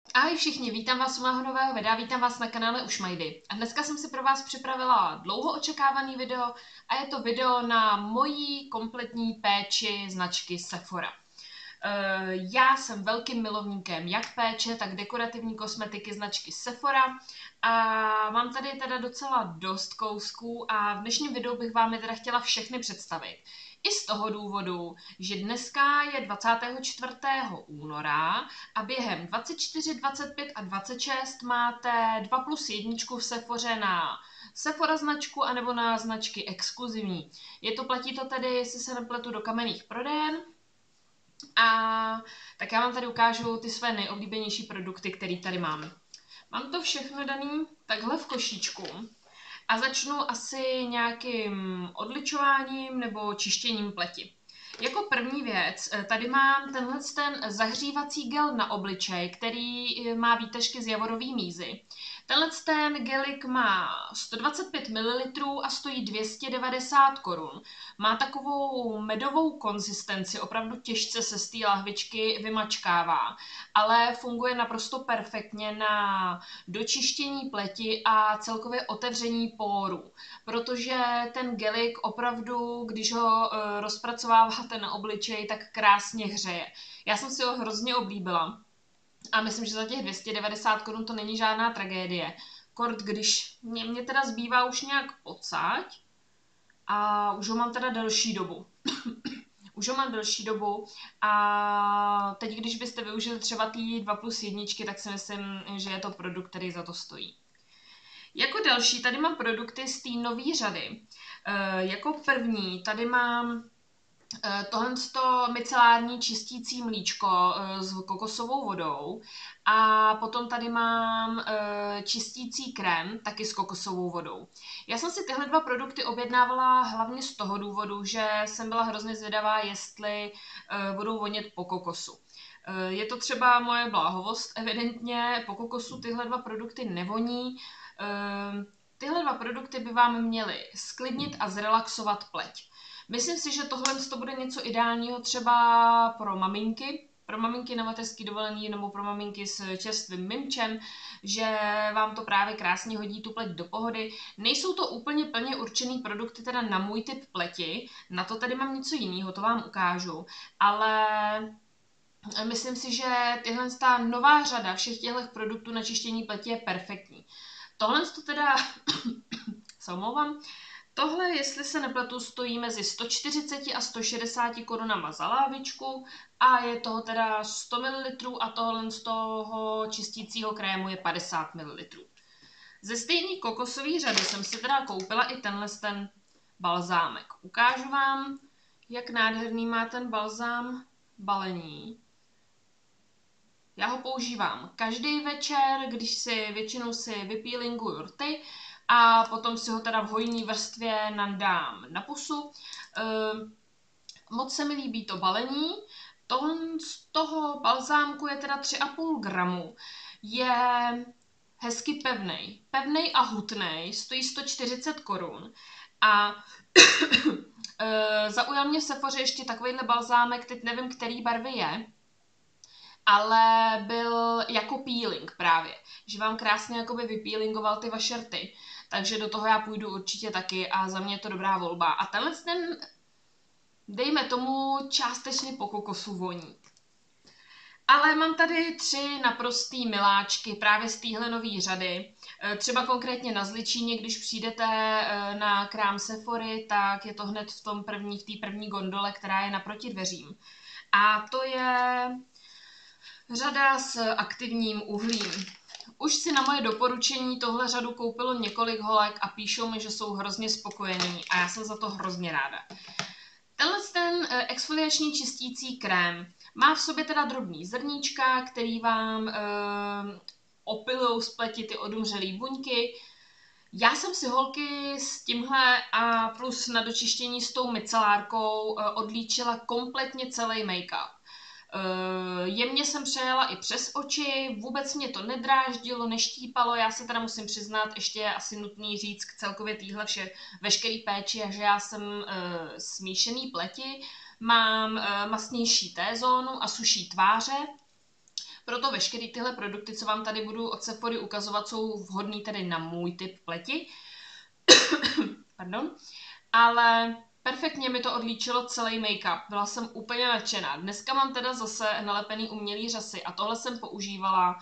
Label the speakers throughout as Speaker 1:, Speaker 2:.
Speaker 1: Ahoj všichni, vítám vás u mého nového videa, vítám vás na kanále Ušmajdy. A dneska jsem si pro vás připravila dlouho očekávaný video a je to video na mojí kompletní péči značky Sephora. Já jsem velkým milovníkem jak péče, tak dekorativní kosmetiky značky Sephora a mám tady teda docela dost kousků a v dnešním videu bych vám je teda chtěla všechny představit. I z toho důvodu, že dneska je 24. února a během 24, 25 a 26 máte 2+1 v Sephoře na Sephora značku anebo na značky exkluzivní. Platí to tedy, jestli se nepletu, do kamenných prodejen. A tak já vám tady ukážu ty své nejoblíbenější produkty, které tady mám. Mám to všechno daný takhle v košíčku a začnu asi nějakým odličováním nebo čištěním pleti. Jako první věc, tady mám ten zahřívací gel na obličej, který má výtažky z javorový mízy. Ten gelik má 125 ml a stojí 290 korun. Má takovou medovou konzistenci, opravdu těžce se z té lahvičky vymačkává, ale funguje naprosto perfektně na dočištění pleti a celkově otevření pórů, protože ten gelik opravdu, když ho rozpracováváte na obličej, tak krásně hřeje. Já jsem si ho hrozně oblíbila. A myslím, že za těch 290 korun to není žádná tragédie. Kort, když mě teda zbývá už nějak pocať a už ho mám teda delší dobu. Už ho mám delší dobu a teď, když byste využili třeba ty 2+1, tak si myslím, že je to produkt, který za to stojí. Jako další tady mám produkty z té nové řady. Jako první tady mám tohle micelární čistící mlíčko s kokosovou vodou a potom tady mám čistící krém taky s kokosovou vodou. Já jsem si tyhle dva produkty objednávala hlavně z toho důvodu, že jsem byla hrozně zvědavá, jestli budou vonět po kokosu. Je to třeba moje bláhovost, evidentně po kokosu tyhle dva produkty nevoní. Tyhle dva produkty by vám měly sklidnit a zrelaxovat pleť. Myslím si, že tohle to bude něco ideálního třeba pro maminky na mateřský dovolený nebo pro maminky s čerstvým mimčem, že vám to právě krásně hodí tu pleť do pohody. Nejsou to úplně plně určený produkty teda na můj typ pleti, na to tady mám něco jiného, to vám ukážu, ale myslím si, že ta nová řada všech těchto produktů na čištění pleti je perfektní. Tohle to teda, se omlouvám, tohle, jestli se nepletu, stojí mezi 140 a 160 korunama za lávičku a je toho teda 100 ml a tohle z toho čistícího krému je 50 ml. Ze stejné kokosové řady jsem si teda koupila i ten balzámek. Ukážu vám, jak nádherný má ten balzám balení. Já ho používám každý večer, když většinou si vypílinguju rty a potom si ho teda v hojné vrstvě nadám na pusu. Moc se mi líbí to balení. Z toho balzámku je teda 3,5 gramu. Je hezky pevnej a hutnej, stojí 140 korun. A zaujal mě v Sephoře ještě takovýhle balzámek, teď nevím, který barvy je, ale byl jako peeling právě, že vám krásně jakoby vypeelingoval ty vaše rty, takže do toho já půjdu určitě taky a za mě je to dobrá volba. A ten, dejme tomu, částečně po kokosu voní. Ale mám tady 3 naprostý miláčky právě z téhle nové řady. Třeba konkrétně na Zličíně, když přijdete na krám Sephory, tak je to hned v té první gondole, která je naproti dveřím. A to je řada s aktivním uhlím. Už si na moje doporučení tohle řadu koupilo několik holek a píšou mi, že jsou hrozně spokojení a já jsem za to hrozně ráda. Ten exfoliační čistící krém má v sobě teda drobný zrníčka, který vám opilujou z pleti ty odumřelý buňky. Já jsem si holky s tímhle a plus na dočištění s tou micelárkou odlíčila kompletně celý make-up. Jemně jsem přejela i přes oči, vůbec mě to nedráždilo, neštípalo, já se teda musím přiznat, ještě je asi nutný říct k celkově téhle veškerý péči, že já jsem smíšený pleti, mám masnější T-zónu a suší tváře, Proto veškeré tyhle produkty, co vám tady budu od Sephory ukazovat, jsou vhodný tedy na můj typ pleti. Pardon. Ale perfektně mi to odlíčilo celý make-up. Byla jsem úplně nadšená. Dneska mám teda zase nalepený umělý řasy a tohle jsem používala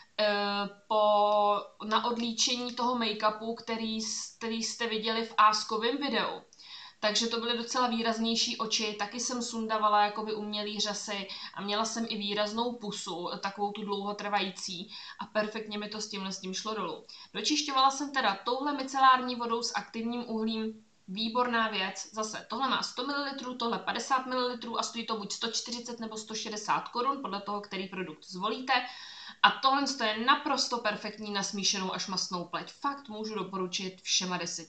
Speaker 1: na odlíčení toho make-upu, který jste viděli v Askovém videu. Takže to byly docela výraznější oči, taky jsem sundavala jakoby umělý řasy a měla jsem i výraznou pusu, takovou tu dlouhotrvající a perfektně mi to s tím šlo dolů. Dočišťovala jsem teda touhle micelární vodou s aktivním uhlím, výborná věc. Zase tohle má 100 ml, tohle 50 ml a stojí to buď 140 nebo 160 korun, podle toho, který produkt zvolíte. A tohle je naprosto perfektní na smíšenou až mastnou pleť. Fakt můžu doporučit všema 10.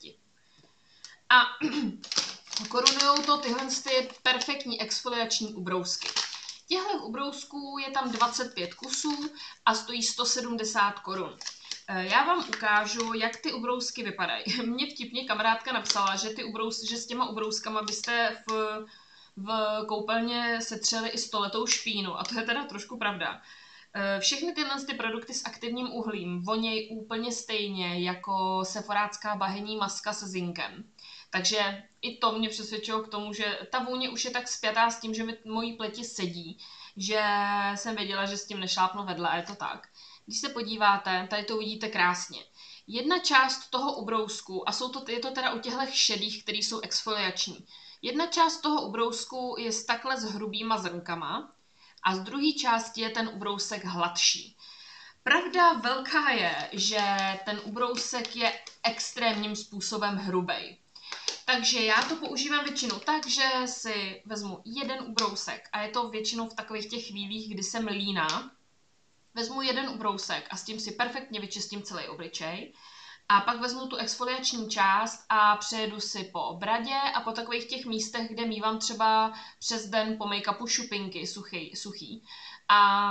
Speaker 1: A korunujou to tyhle perfektní exfoliační ubrousky. Těchto ubrousků je tam 25 kusů a stojí 170 korun. Já vám ukážu, jak ty ubrousky vypadají. Mně vtipně kamarádka napsala, že že s těma ubrouskama byste v koupelně setřeli i 100letou špínu. A to je teda trošku pravda. Všechny tyhle produkty s aktivním uhlím vonějí úplně stejně jako sephorácká bahenní maska se zinkem. Takže i to mě přesvědčilo k tomu, že ta vůně už je tak spjatá s tím, že mi mojí pleti sedí, že jsem věděla, že s tím nešlápnu vedle a je to tak. Když se podíváte, tady to vidíte krásně. Jedna část toho ubrousku, a je to teda u těchto šedých, který jsou exfoliační, jedna část toho ubrousku je takhle s hrubýma zrnkama a z druhé části je ten ubrousek hladší. Pravda velká je, že ten ubrousek je extrémním způsobem hrubej. Takže já to používám většinou tak, že si vezmu jeden ubrousek a je to většinou v takových těch chvílích, kdy jsem líná. Vezmu jeden ubrousek a s tím si perfektně vyčistím celý obličej. A pak vezmu tu exfoliační část a přejedu si po bradě a po takových těch místech, kde mívám třeba přes den po make-upu šupinky suchý. A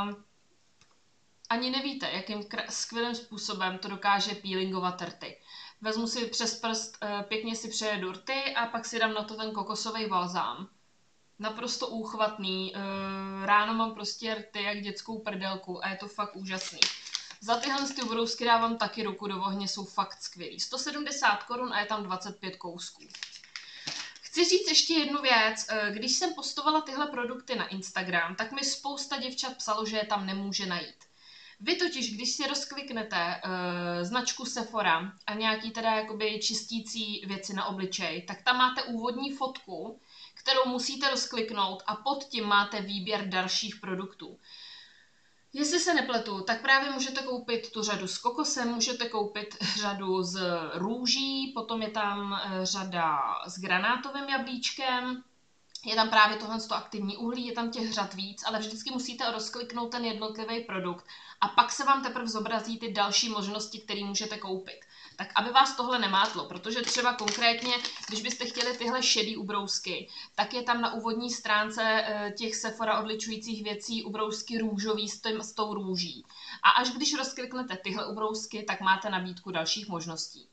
Speaker 1: ani nevíte, jakým skvělým způsobem to dokáže peelingovat rty. Vezmu si přes prst, pěkně si přejedu rty a pak si dám na to ten kokosový balzám. Naprosto úchvatný, ráno mám prostě rty jak dětskou prdelku a je to fakt úžasný. Za tyhle ty ubrousky dávám taky ruku do ohně, jsou fakt skvělý. 170 korun a je tam 25 kousků. Chci říct ještě jednu věc, když jsem postovala tyhle produkty na Instagram, tak mi spousta děvčat psalo, že je tam nemůže najít. Vy totiž, když si rozkliknete značku Sephora a nějaký teda jakoby čistící věci na obličej, tak tam máte úvodní fotku, kterou musíte rozkliknout a pod tím máte výběr dalších produktů. Jestli se nepletu, tak právě můžete koupit tu řadu s kokosem, můžete koupit řadu s růží, potom je tam řada s granátovým jablíčkem, je tam právě tohle aktivní uhlí, je tam těch řad víc, ale vždycky musíte rozkliknout ten jednotlivý produkt a pak se vám teprve zobrazí ty další možnosti, které můžete koupit. Tak aby vás tohle nemátlo, protože třeba konkrétně, když byste chtěli tyhle šedý ubrousky, tak je tam na úvodní stránce těch Sephora odličujících věcí ubrousky růžový s tou růží. A až když rozkliknete tyhle ubrousky, tak máte nabídku dalších možností.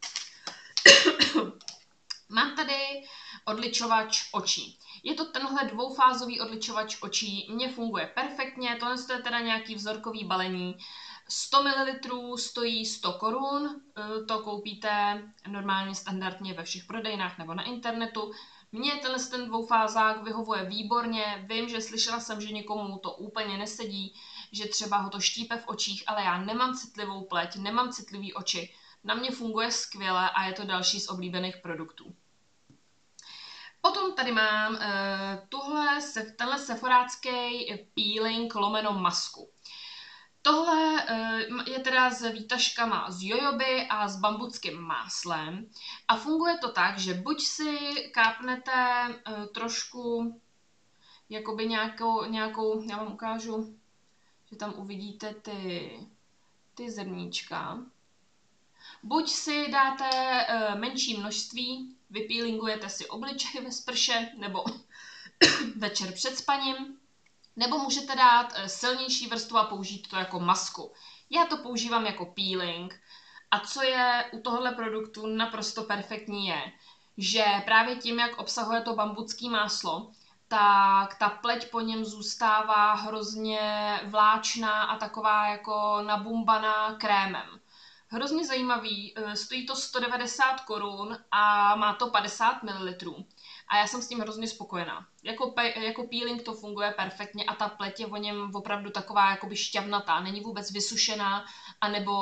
Speaker 1: Mám tady odličovač očí. Je to tenhle dvoufázový odličovač očí, mně funguje perfektně, tohle je teda nějaký vzorkový balení. 100 ml stojí 100 korun, to koupíte normálně standardně ve všech prodejnách nebo na internetu. Mně ten dvoufázák vyhovuje výborně, vím, že slyšela jsem, že někomu to úplně nesedí, že třeba ho to štípe v očích, ale já nemám citlivou pleť, nemám citlivý oči. Na mě funguje skvěle a je to další z oblíbených produktů. Potom tady mám tenhle sephorácký peeling lomeno masku. Tohle je teda s výtažkama z jojoby a s bambuckým máslem a funguje to tak, že buď si kápnete trošku jakoby nějakou, já vám ukážu, že tam uvidíte ty zrníčka. Buď si dáte menší množství, vypílingujete si obličej ve sprše nebo večer před spaním, nebo můžete dát silnější vrstvu a použít to jako masku. Já to používám jako peeling a co je u tohohle produktu naprosto perfektní je, že právě tím, jak obsahuje to bambucké máslo, tak ta pleť po něm zůstává hrozně vláčná a taková jako nabumbaná krémem. Hrozně zajímavý, stojí to 190 korun a má to 50 ml. A já jsem s tím hrozně spokojená. Jako peeling to funguje perfektně a ta pleť je o něm opravdu taková jakoby šťavnatá, není vůbec vysušená, anebo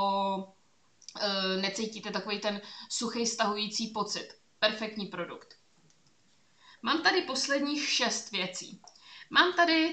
Speaker 1: necítíte takový ten suchý stahující pocit. Perfektní produkt. Mám tady posledních 6 věcí. Mám tady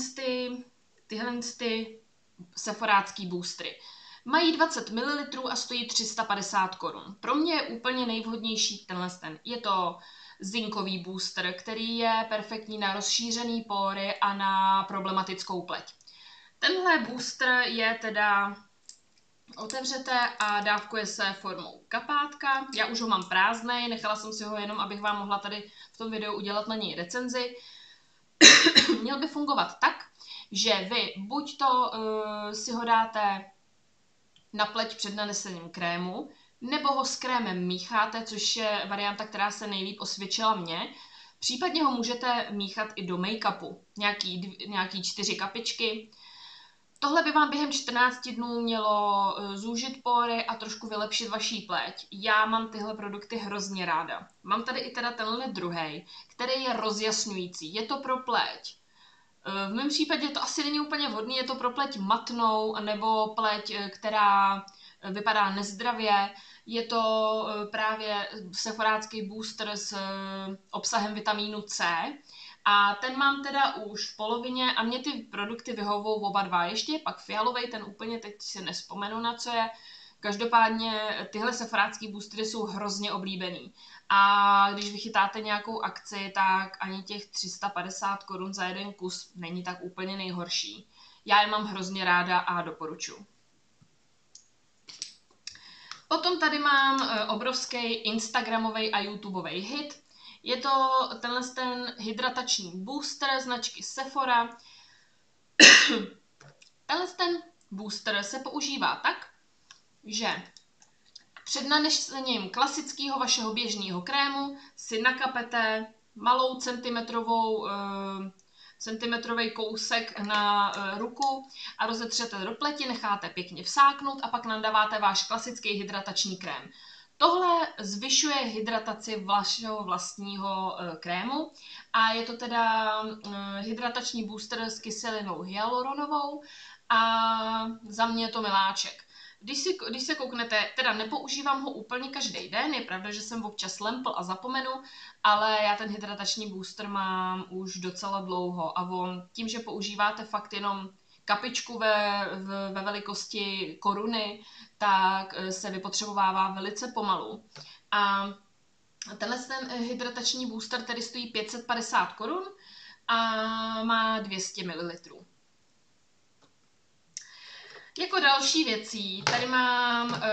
Speaker 1: tyhle seforácký boostry. Mají 20 ml a stojí 350 korun. Pro mě je úplně nejvhodnější tenhle. Je to zinkový booster, který je perfektní na rozšířený pory a na problematickou pleť. Tenhle booster je teda otevřete a dávkuje se formou kapátka. Já už ho mám prázdnej, nechala jsem si ho jenom, abych vám mohla tady v tom videu udělat na něj recenzi. Měl by fungovat tak, že vy buď to si ho dáte na pleť před nanesením krému, nebo ho s krémem mícháte, což je varianta, která se nejlíp osvědčila mně. Případně ho můžete míchat i do make-upu, nějaký 4 kapičky. Tohle by vám během 14 dnů mělo zúžit pory a trošku vylepšit vaší pleť. Já mám tyhle produkty hrozně ráda. Mám tady i teda tenhle druhý, který je rozjasňující. Je to pro pleť. V mém případě to asi není úplně vhodný, je to pro pleť matnou nebo pleť, která vypadá nezdravě. Je to právě seforácký booster s obsahem vitamínu C. A ten mám teda už v polovině a mě ty produkty vyhovou oba dva. Ještě je pak fialovej, ten úplně teď si nespomenu na co je. Každopádně tyhle seforácký boostery jsou hrozně oblíbený. A když vychytáte nějakou akci, tak ani těch 350 korun za jeden kus není tak úplně nejhorší. Já je mám hrozně ráda a doporučuji. Potom tady mám obrovský instagramový a YouTubeový hit. Je to ten hydratační booster značky Sephora. Ten booster se používá tak, že před nanesením klasického vašeho běžného krému si nakapete malou centimetrový kousek na ruku a rozetřete do pleti, necháte pěkně vsáknout a pak nadáváte váš klasický hydratační krém. Tohle zvyšuje hydrataci vašeho vlastního krému a je to teda hydratační booster s kyselinou hyaluronovou a za mě je to miláček. Když se kouknete, teda nepoužívám ho úplně každý den, je pravda, že jsem občas lempl a zapomenu, ale já ten hydratační booster mám už docela dlouho a on tím, že používáte fakt jenom kapičku ve velikosti koruny, tak se vypotřebovává velice pomalu. A tenhle hydratační booster tedy stojí 550 korun a má 200 ml. Jako další věcí tady mám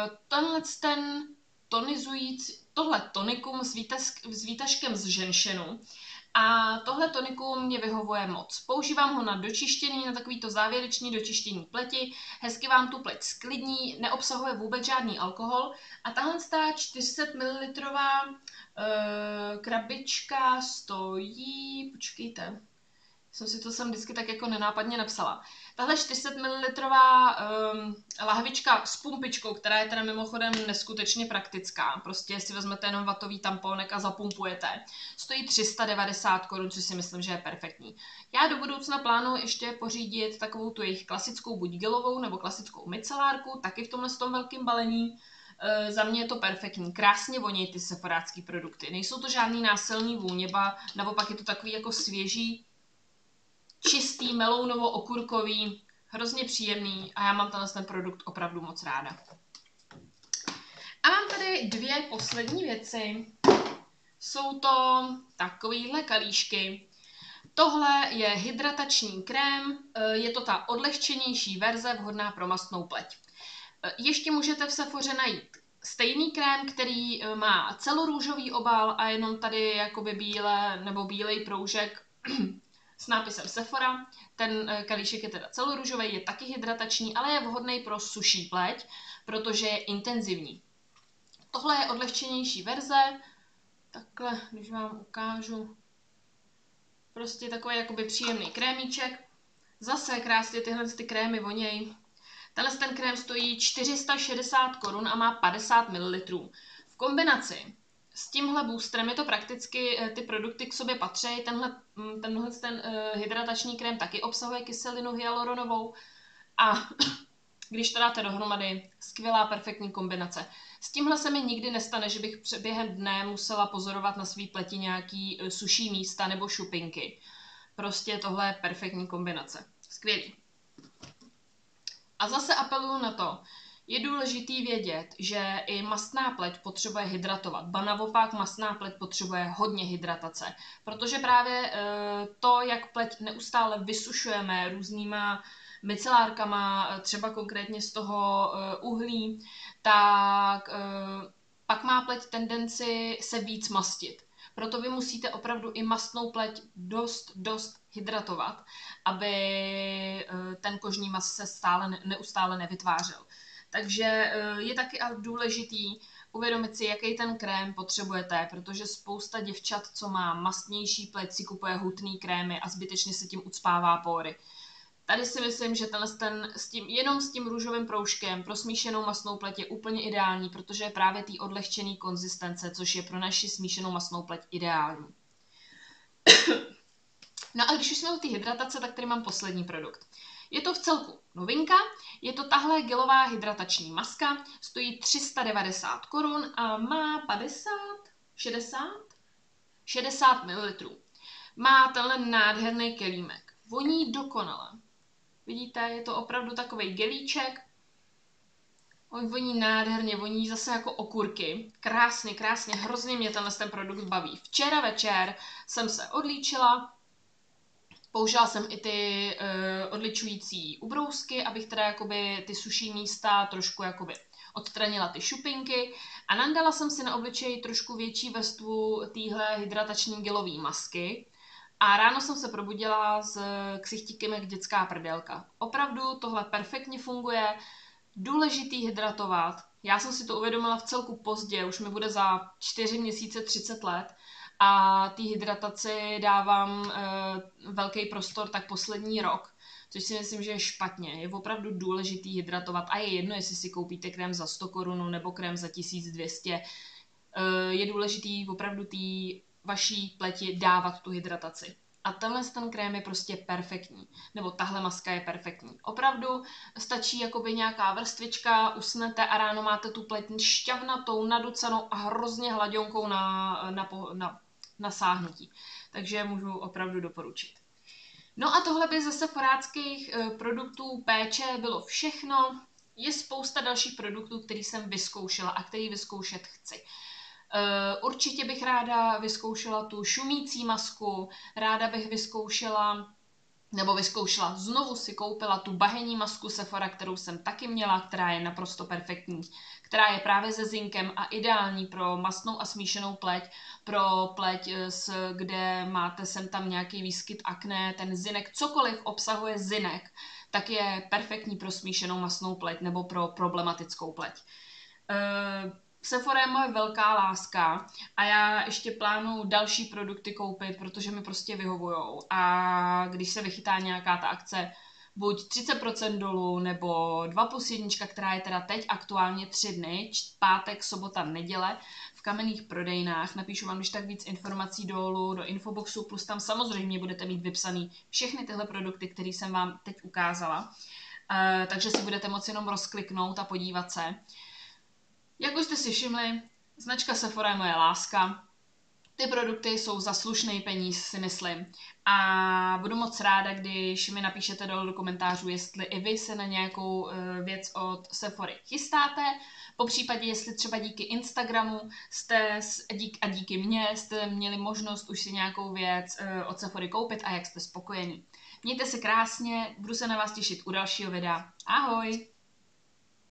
Speaker 1: tohle tonikum s výtažkem z ženšenu. A tohle tonikum mě vyhovuje moc. Používám ho na dočištění, na takovýto závěrečný dočištění pleti. Hezky vám tu pleť sklidní, neobsahuje vůbec žádný alkohol. A tahle 400 ml krabička stojí, počkejte, jsem si to sem vždycky tak jako nenápadně napsala. Tahle 400 ml lahvička s pumpičkou, která je teda mimochodem neskutečně praktická, prostě si vezmete jenom vatový tamponek a zapumpujete, stojí 390 korun, což si myslím, že je perfektní. Já do budoucna plánuji ještě pořídit takovou tu jejich klasickou buď gelovou nebo klasickou micelárku, taky v tomhle velkém balení. Za mě je to perfektní, krásně voní ty seforácký produkty, nejsou to žádný násilný vůně, ba naopak je to takový jako svěží, čistý, melounovo-okurkový, hrozně příjemný a já mám ten produkt opravdu moc ráda. A mám tady 2 poslední věci. Jsou to takovýhle kalíšky. Tohle je hydratační krém, je to ta odlehčenější verze vhodná pro mastnou pleť. Ještě můžete v Sephoře najít stejný krém, který má celorůžový obal a jenom tady jakoby bílej proužek s nápisem Sephora. Ten kalíšek je teda celorůžový, je taky hydratační, ale je vhodný pro suší pleť, protože je intenzivní. Tohle je odlehčenější verze. Takhle, když vám ukážu. Prostě takový jakoby příjemný krémíček. Zase krásně tyhle ty krémy voněj. Tenhle ten krém stojí 460 korun a má 50 ml. V kombinaci s tímhle boostrem je to prakticky, ty produkty k sobě patří. Tenhle hydratační krém taky obsahuje kyselinu hyaluronovou a když to dáte dohromady, skvělá perfektní kombinace. S tímhle se mi nikdy nestane, že bych během dne musela pozorovat na svý pleti nějaký suší místa nebo šupinky. Prostě tohle je perfektní kombinace. Skvělý. A zase apeluju na to, je důležitý vědět, že i mastná pleť potřebuje hydratovat. Ba naopak mastná pleť potřebuje hodně hydratace, protože právě to, jak pleť neustále vysušujeme různýma micelárkama, třeba konkrétně z toho uhlí, tak pak má pleť tendenci se víc mastit. Proto vy musíte opravdu i mastnou pleť dost hydratovat, aby ten kožní mas se neustále nevytvářel. Takže je taky ale důležitý uvědomit si, jaký ten krém potřebujete, protože spousta děvčat, co má mastnější pleť, si kupuje hutný krémy a zbytečně se tím ucpává pory. Tady si myslím, že jenom s tím růžovým proužkem pro smíšenou mastnou pleť je úplně ideální, protože je právě té odlehčený konzistence, což je pro naši smíšenou mastnou pleť ideální. No a když už jsme u té hydratace, tak tady mám poslední produkt. Je to v celku novinka, je to tahle gelová hydratační maska, stojí 390 korun a má 60 ml. Má tenhle nádherný kelímek, voní dokonale. Vidíte, je to opravdu takovej gelíček. On voní nádherně, voní zase jako okurky. Krásně, hrozně mě ten produkt baví. Včera večer jsem se odlíčila, použila jsem i ty odličující ubrousky, abych teda jakoby ty suší místa trošku jakoby odstranila ty šupinky a nandala jsem si na obličeji trošku větší vrstvu téhle hydratační gelové masky. A ráno jsem se probudila s ksichtíkem jak dětská prdelka. Opravdu tohle perfektně funguje, důležitý hydratovat. Já jsem si to uvědomila v celku pozdě, už mi bude za 4 měsíce 30 let a té hydrataci dávám velký prostor tak poslední rok, což si myslím, že je špatně. Je opravdu důležitý hydratovat a je jedno, jestli si koupíte krém za 100 korun nebo krém za 1200. Je důležitý opravdu té vaší pleti dávat tu hydrataci. A ten krém je prostě perfektní. Nebo tahle maska je perfektní. Opravdu stačí jakoby nějaká vrstvička, usnete a ráno máte tu pleť šťavnatou, naducanou a hrozně hladionkou na sáhnutí. Takže můžu opravdu doporučit. No a tohle by ze seforáckých produktů péče bylo všechno. Je spousta dalších produktů, který jsem vyzkoušela a který vyzkoušet chci. Určitě bych ráda vyzkoušela tu šumící masku, ráda bych vyzkoušela, znovu si koupila tu bahenní masku Sephora, kterou jsem taky měla, která je naprosto perfektní, která je právě se zinkem a ideální pro mastnou a smíšenou pleť, pro pleť, kde máte sem tam nějaký výskyt akné, ten zinek, cokoliv obsahuje zinek, tak je perfektní pro smíšenou mastnou pleť nebo pro problematickou pleť. Sephora je moje velká láska a já ještě plánuju další produkty koupit, protože mi prostě vyhovujou. A když se vychytá nějaká ta akce, buď 30% dolů, nebo 2+1, která je teda teď aktuálně 3 dny, pátek, sobota, neděle, v kamenných prodejnách. Napíšu vám když tak víc informací dolů do infoboxu, plus tam samozřejmě budete mít vypsaný všechny tyhle produkty, které jsem vám teď ukázala. Takže si budete moci jenom rozkliknout a podívat se. Jak už jste si všimli, značka Sephora je moje láska. Ty produkty jsou za slušný peníz, si myslím. A budu moc ráda, když mi napíšete dolů do komentářů, jestli i vy se na nějakou věc od Sephory chystáte. Popřípadě, jestli třeba díky Instagramu a díky mně jste měli možnost už si nějakou věc od Sephory koupit a jak jste spokojení. Mějte se krásně, budu se na vás těšit u dalšího videa. Ahoj!